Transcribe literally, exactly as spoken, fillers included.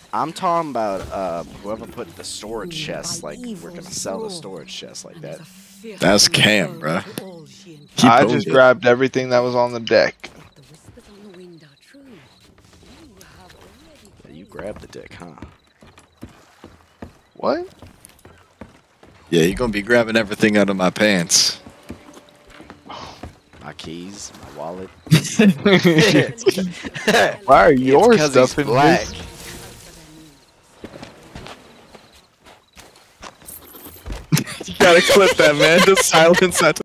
I'm talking about uh, whoever put the storage chest. Like we're gonna sell the storage chest like that. That's Cam, bruh. He I posed just it. grabbed everything that was on the deck. Yeah, you grabbed the dick, huh? What? Yeah, he gonna be grabbing everything out of my pants. My keys, my wallet. Why are your It's 'cause stuff he's in black. his? You gotta clip that, man. The silence.